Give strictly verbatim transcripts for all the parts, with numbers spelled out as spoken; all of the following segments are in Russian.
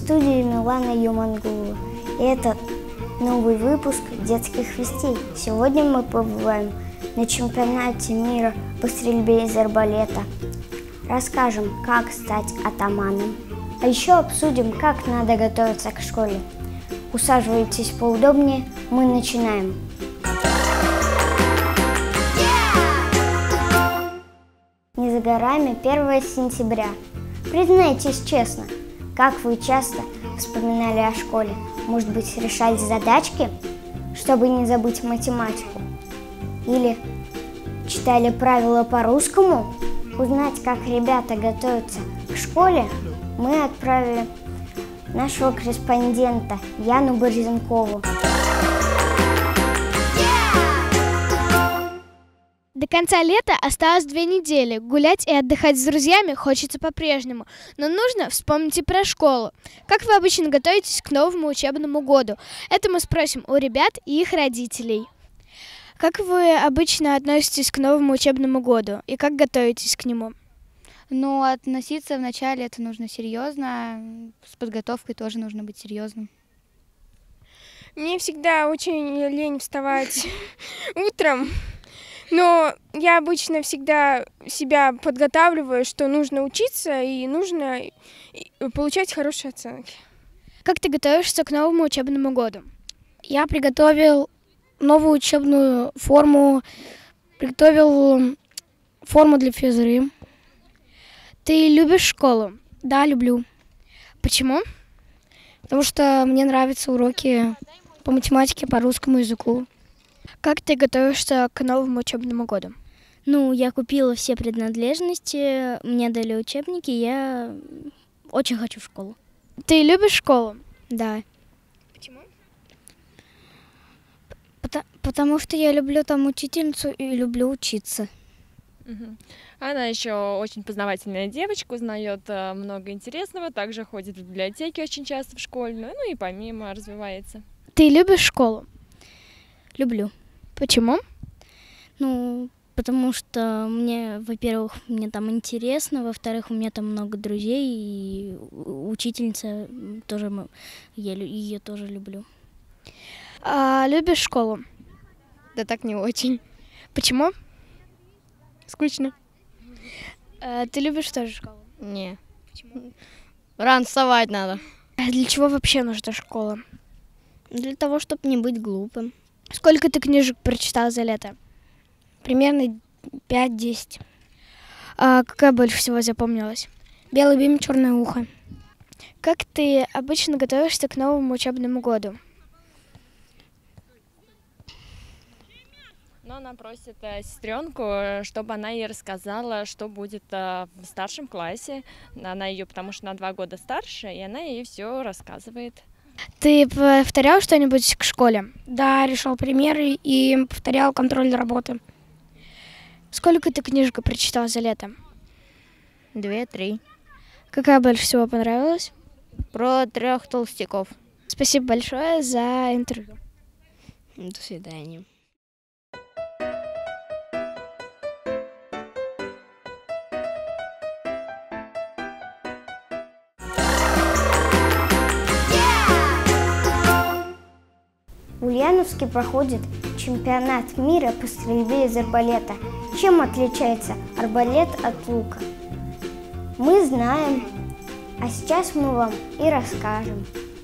студии Милана Юмангулова. И это новый выпуск «Детских вестей». Сегодня мы побываем на чемпионате мира по стрельбе из арбалета. Расскажем, как стать атаманом. А еще обсудим, как надо готовиться к школе. Усаживайтесь поудобнее, мы начинаем. Не за горами первое сентября. Признайтесь честно, как вы часто вспоминали о школе? Может быть, решали задачки, чтобы не забыть математику? Или читали правила по-русскому? Узнать, как ребята готовятся к школе, мы отправили нашего корреспондента Яну Борзенкову. До конца лета осталось две недели. Гулять и отдыхать с друзьями хочется по-прежнему. Но нужно вспомнить и про школу. Как вы обычно готовитесь к новому учебному году? Это мы спросим у ребят и их родителей. Как вы обычно относитесь к новому учебному году? И как готовитесь к нему? Ну, относиться вначале это нужно серьезно. С подготовкой тоже нужно быть серьезным. Мне всегда очень лень вставать утром. Но я обычно всегда себя подготавливаю, что нужно учиться и нужно получать хорошие оценки. Как ты готовишься к новому учебному году? Я приготовил новую учебную форму, приготовил форму для физры. Ты любишь школу? Да, люблю. Почему? Потому что мне нравятся уроки по математике, по русскому языку. Как ты готовишься к новому учебному году? Ну, я купила все принадлежности, мне дали учебники, я очень хочу в школу. Ты любишь школу? Да. Почему? Потому, потому что я люблю там учительницу и люблю учиться. Угу. Она еще очень познавательная девочка, узнает э, много интересного, также ходит в библиотеки очень часто в школьную, ну и помимо развивается. Ты любишь школу? Люблю. Почему? Ну, потому что мне, во-первых, мне там интересно, во-вторых, у меня там много друзей, и учительница тоже, я ее тоже люблю. А, любишь школу? Да так не очень. Почему? Скучно. А, ты любишь тоже школу? Не. Почему? Рано вставать надо. А для чего вообще нужна школа? Для того, чтобы не быть глупым. Сколько ты книжек прочитала за лето? Примерно пять-десять. А какая больше всего запомнилась? «Белый бим, черное ухо». Как ты обычно готовишься к новому учебному году? Но она просит э, сестренку, чтобы она ей рассказала, что будет э, в старшем классе. Она ее, потому что на два года старше, и она ей все рассказывает. Ты повторял что-нибудь к школе? Да, решал примеры и повторял контроль работы. Сколько ты книжек прочитал за лето? Две-три. Какая больше всего понравилась? Про трех толстяков. Спасибо большое за интервью. До свидания. В Ульяновске проходит чемпионат мира по стрельбе из арбалета. Чем отличается арбалет от лука? Мы знаем, а сейчас мы вам и расскажем.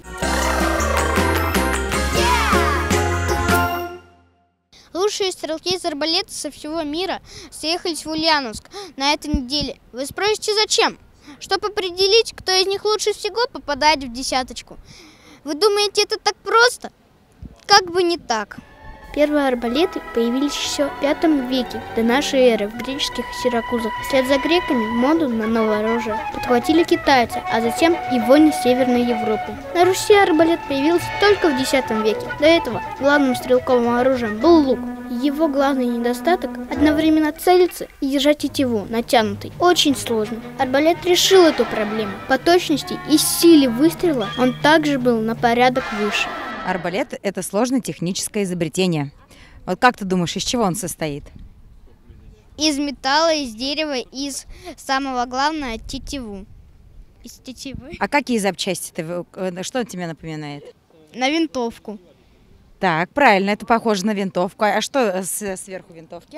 Лучшие стрелки из арбалета со всего мира съехались в Ульяновск на этой неделе. Вы спросите, зачем? Чтобы определить, кто из них лучше всего попадает в десяточку. Вы думаете, это так просто? Как бы не так. Первые арбалеты появились еще в пятом веке до нашей эры в греческих Сиракузах. Вслед за греками моду на новое оружие подхватили китайцы, а затем и воины Северной Европы. На Руси арбалет появился только в десятом веке. До этого главным стрелковым оружием был лук. Его главный недостаток – одновременно целиться и держать тетиву натянутой. Очень сложно. Арбалет решил эту проблему. По точности и силе выстрела он также был на порядок выше. Арбалет – это сложное техническое изобретение. Вот как ты думаешь, из чего он состоит? Из металла, из дерева, из, самого главного, тетиву. из тетивы. А какие запчасти ты, вы- что он тебе напоминает? На винтовку. Так, правильно, это похоже на винтовку. А что с- сверху винтовки?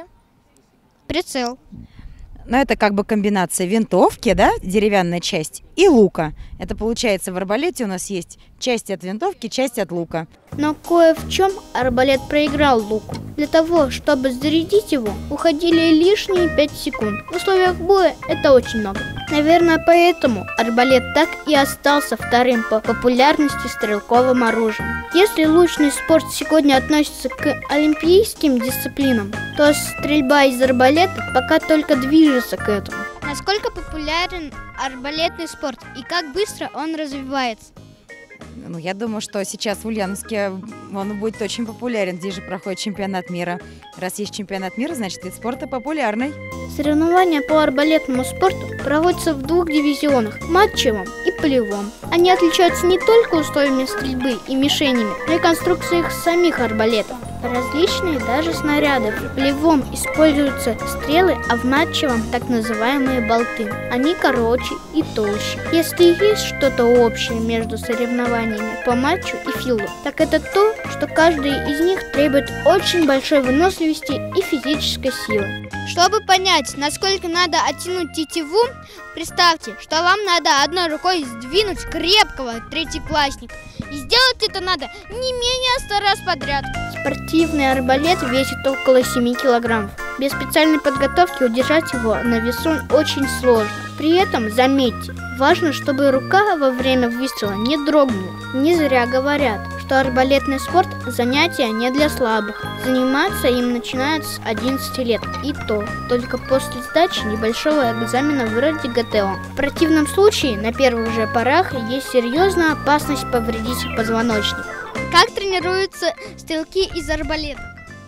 Прицел. Ну, это как бы комбинация винтовки, да, деревянная часть, и лука. Это получается, в арбалете у нас есть часть от винтовки, часть от лука. Но кое в чем арбалет проиграл луку. Для того, чтобы зарядить его, уходили лишние пять секунд. В условиях боя это очень много. Наверное, поэтому арбалет так и остался вторым по популярности стрелковым оружием. Если лучный спорт сегодня относится к олимпийским дисциплинам, то стрельба из арбалета пока только движется к этому. Насколько популярен арбалетный спорт и как быстро он развивается? Ну, я думаю, что сейчас в Ульяновске он будет очень популярен. Здесь же проходит чемпионат мира. Раз есть чемпионат мира, значит, вид спорта популярный. Соревнования по арбалетному спорту проводятся в двух дивизионах – матчевом и полевом. Они отличаются не только условиями стрельбы и мишенями, но и конструкцией самих арбалетов. Различные даже снаряды. В полевом используются стрелы, а в матчевом так называемые болты. Они короче и толще. Если есть что-то общее между соревнованиями по матчу и филду, так это то, что каждый из них требует очень большой выносливости и физической силы. Чтобы понять, насколько надо оттянуть тетиву, представьте, что вам надо одной рукой сдвинуть крепкого третьеклассника. И сделать это надо не менее ста раз подряд. Спортивный арбалет весит около семи килограммов. Без специальной подготовки удержать его на весу очень сложно. При этом, заметьте, важно, чтобы рука во время выстрела не дрогнула. Не зря говорят, что арбалетный спорт – занятие не для слабых. Заниматься им начинают с одиннадцати лет. И то только после сдачи небольшого экзамена вроде ГТО. В противном случае на первых же порах есть серьезная опасность повредить позвоночник. Как тренируются стрелки из арбалета?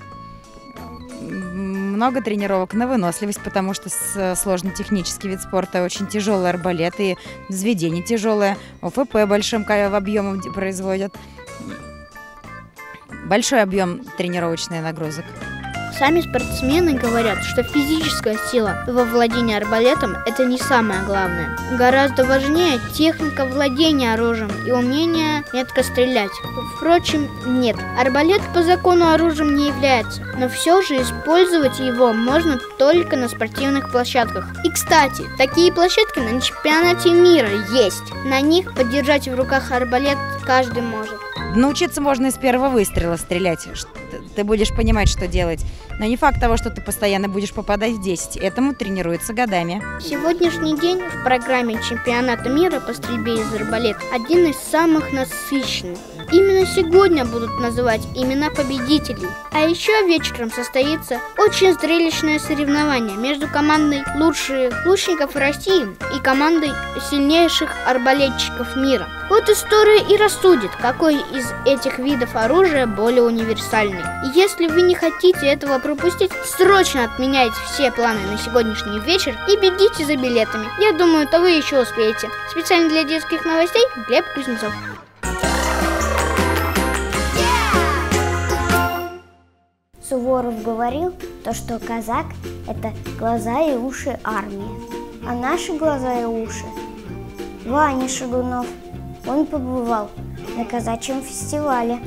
Много тренировок на выносливость, потому что с- сложный технический вид спорта, очень тяжелый арбалет и взведение тяжелое, ОФП большим ка- объемом д- производят. Большой объем тренировочных нагрузок. Сами спортсмены говорят, что физическая сила во владении арбалетом – это не самое главное. Гораздо важнее техника владения оружием и умение метко стрелять. Впрочем, нет, арбалет по закону оружием не является, но все же использовать его можно только на спортивных площадках. И, кстати, такие площадки на чемпионате мира есть. На них подержать в руках арбалет каждый может. Научиться можно и с первого выстрела стрелять. Ш- т- Ты будешь понимать, что делать. Но не факт того, что ты постоянно будешь попадать в десять. Этому тренируются годами. Сегодняшний день в программе чемпионата мира по стрельбе из арбалета один из самых насыщенных. Именно сегодня будут называть имена победителей. А еще вечером состоится очень зрелищное соревнование между командой лучших лучников России и командой сильнейших арбалетчиков мира. Вот история и рассудит, какой из этих видов оружия более универсальный. И если вы не хотите этого пропустить, срочно отменяйте все планы на сегодняшний вечер и бегите за билетами. Я думаю, то вы еще успеете. Специально для детских новостей Глеб Кузнецов. Суворов говорил, то, что казак – это глаза и уши армии. А наши глаза и уши – Ваня Шагунов. Он побывал на казачьем фестивале.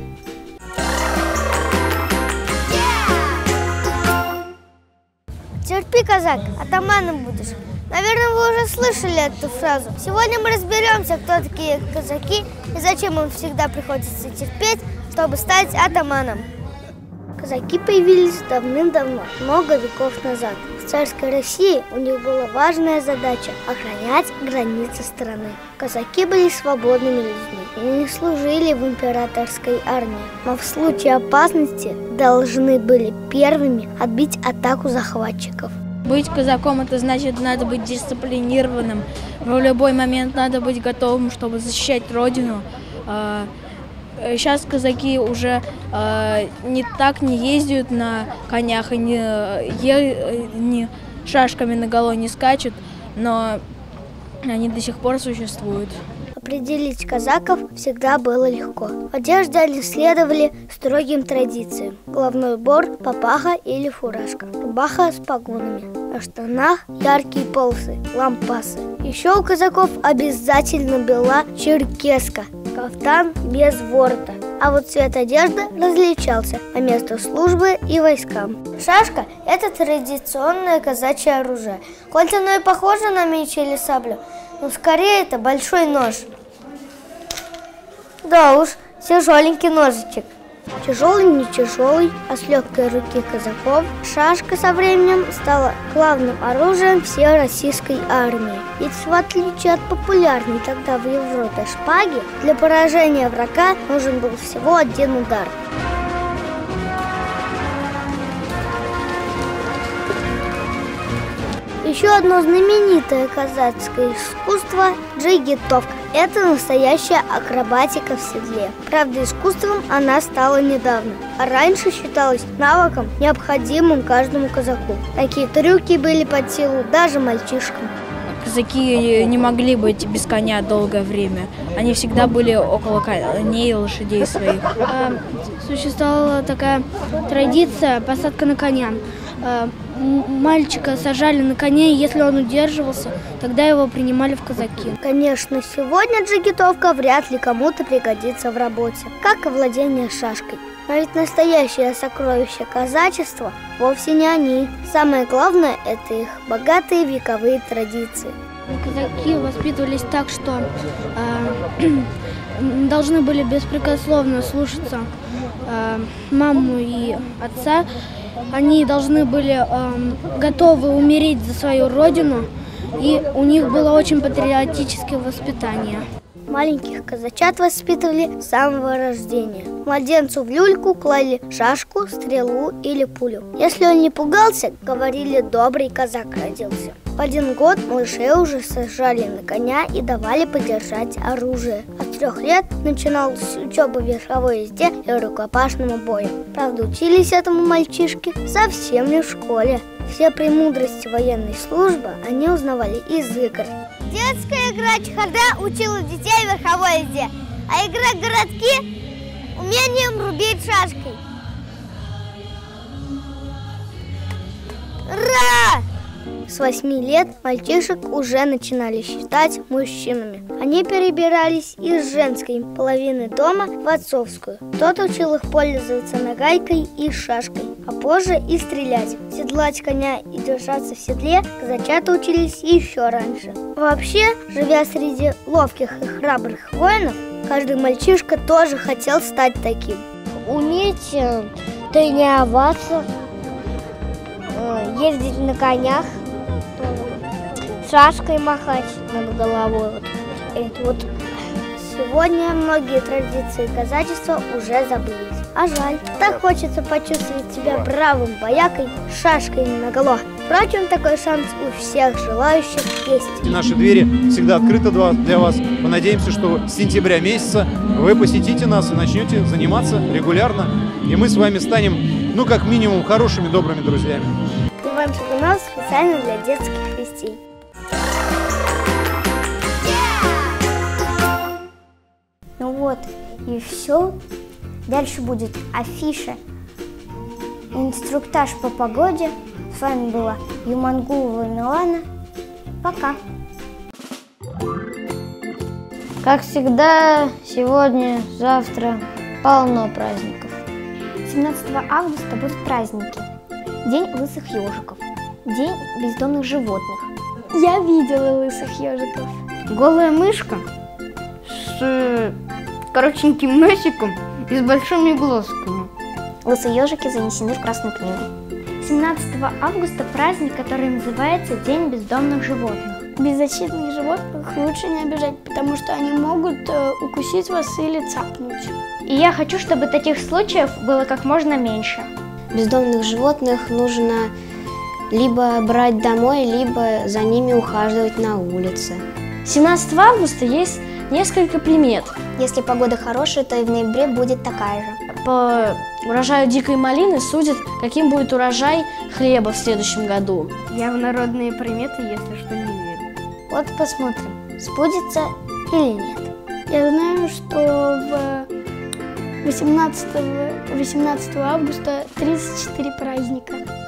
Терпи, казак, атаманом будешь. Наверное, вы уже слышали эту фразу. Сегодня мы разберемся, кто такие казаки и зачем им всегда приходится терпеть, чтобы стать атаманом. Казаки появились давным-давно, много веков назад. В царской России у них была важная задача – охранять границы страны. Казаки были свободными людьми и не служили в императорской армии, но в случае опасности должны были первыми отбить атаку захватчиков. Быть казаком – это значит, надо быть дисциплинированным. В любой момент надо быть готовым, чтобы защищать родину. Сейчас казаки уже э, не так не ездят на конях и не, е, не шашками наголо не скачут, но они до сих пор существуют. Определить казаков всегда было легко. В одежде они следовали строгим традициям. Головной убор, папаха или фуражка. Рубаха с погонами. На штанах яркие полосы, лампасы. Еще у казаков обязательно была черкеска, кафтан без ворота. А вот цвет одежды различался по месту службы и войскам. Шашка – это традиционное казачье оружие. Хоть оно и похоже на меч или саблю, но скорее это большой нож. Да уж, тяжеленький ножичек. Тяжелый, не тяжелый, а с легкой руки казаков шашка со временем стала главным оружием всей российской армии. Ведь в отличие от популярной тогда в Европе шпаги, для поражения врага нужен был всего один удар. Еще одно знаменитое казацкое искусство – джигитовка. Это настоящая акробатика в седле. Правда, искусством она стала недавно, а раньше считалась навыком, необходимым каждому казаку. Такие трюки были под силу даже мальчишкам. Казаки не могли быть без коня долгое время. Они всегда были около коней и лошадей своих. Существовала такая традиция посадка на коня. Мальчика сажали на коне, и если он удерживался, тогда его принимали в казаки. Конечно, сегодня джигитовка вряд ли кому-то пригодится в работе, как и владение шашкой. Но ведь настоящее сокровище казачества вовсе не они. Самое главное – это их богатые вековые традиции. Казаки воспитывались так, что э, должны были беспрекословно слушаться э, маму и отца. Они должны были э, готовы умереть за свою родину, и у них было очень патриотическое воспитание. Маленьких казачат воспитывали с самого рождения. Младенцу в люльку клали шашку, стрелу или пулю. Если он не пугался, говорили, добрый казак родился. В один год малышей уже сажали на коня и давали подержать оружие. От трех лет начиналась учеба в верховой езде и рукопашному бою. Правда, учились этому мальчишки совсем не в школе. Все премудрости военной службы они узнавали из игр. Детская игра чехарда учила детей верховой езде, а игра городки – умением рубить шашкой. Ура! С восьми лет мальчишек уже начинали считать мужчинами. Они перебирались из женской половины дома в отцовскую. Кто-то учил их пользоваться нагайкой и шашкой, а позже и стрелять. Седлать коня и держаться в седле казачата учились еще раньше. Вообще, живя среди ловких и храбрых воинов, каждый мальчишка тоже хотел стать таким. Уметь э, тренироваться, э, ездить на конях, шашкой махать над головой. Вот. Это вот. Сегодня многие традиции казачества уже забылись. А жаль, так хочется почувствовать себя бравым воякой с шашкой наголо. Впрочем, такой шанс у всех желающих есть. Наши двери всегда открыты для вас. Мы надеемся, что с сентября месяца вы посетите нас и начнете заниматься регулярно. И мы с вами станем, ну, как минимум, хорошими, добрыми друзьями. Иван Шагунов специально для детских вестей. Ну вот, и все. Дальше будет афиша, инструктаж по погоде. С вами была Юмангулова Милана. Пока. Как всегда, сегодня, завтра полно праздников. семнадцатого августа будут праздники. День лысых ежиков, день бездомных животных. Я видела лысых ежиков. Голая мышка с коротеньким носиком и с большими глазками. Лысые ежики занесены в Красную книгу. семнадцатого августа праздник, который называется День бездомных животных. Беззащитных животных лучше не обижать, потому что они могут э, укусить вас или цапнуть. И я хочу, чтобы таких случаев было как можно меньше. Бездомных животных нужно либо брать домой, либо за ними ухаживать на улице. семнадцатого августа есть несколько примет. Если погода хорошая, то и в ноябре будет такая же. По урожаю дикой малины судят, каким будет урожай хлеба в следующем году. Я в народные приметы, если что, не верю. Вот посмотрим, сбудется или нет. Я знаю, что в восемнадцатого августа тридцать четыре праздника.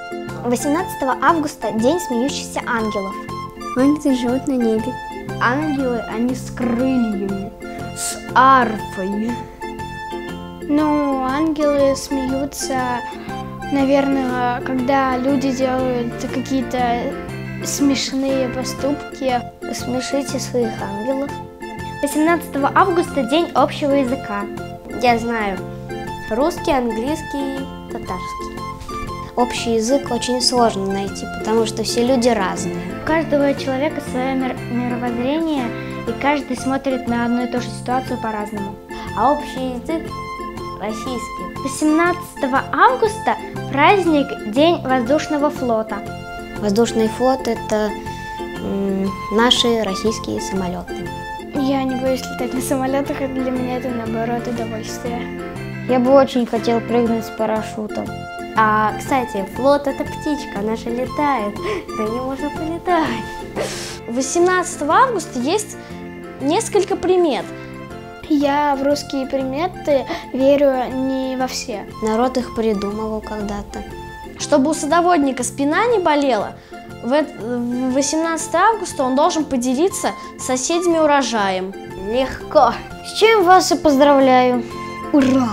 восемнадцатого августа – День смеющихся ангелов. Ангелы живут на небе. Ангелы, они с крыльями, с арфой. Ну, ангелы смеются, наверное, когда люди делают какие-то смешные поступки. Смешите своих ангелов. восемнадцатого августа – День общего языка. Я знаю русский, английский, татарский. Общий язык очень сложно найти, потому что все люди разные. У каждого человека свое мир- мировоззрение, и каждый смотрит на одну и ту же ситуацию по-разному. А общий язык российский. восемнадцатого августа – праздник День воздушного флота. Воздушный флот – это м, наши российские самолеты. Я не боюсь летать на самолетах, и для меня это, наоборот, удовольствие. Я бы очень хотел прыгнуть с парашютом. А, кстати, флот – это птичка, она же летает, на ней можно полетать. восемнадцатого августа есть несколько примет. Я в русские приметы верю не во все. Народ их придумывал когда-то. Чтобы у садоводника спина не болела, в восемнадцатого августа он должен поделиться с соседями урожаем. Легко. С чем вас и поздравляю. Ура!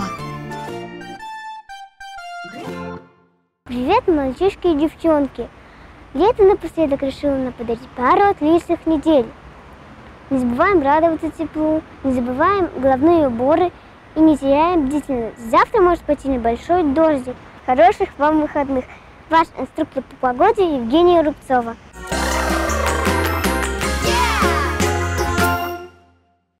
Привет, мальчишки и девчонки. Лето напоследок решило нам подарить пару отличных недель. Не забываем радоваться теплу, не забываем головные уборы и не теряем бдительность. Завтра может пойти небольшой дождик. Хороших вам выходных. Ваш инструктор по погоде Евгения Рубцова.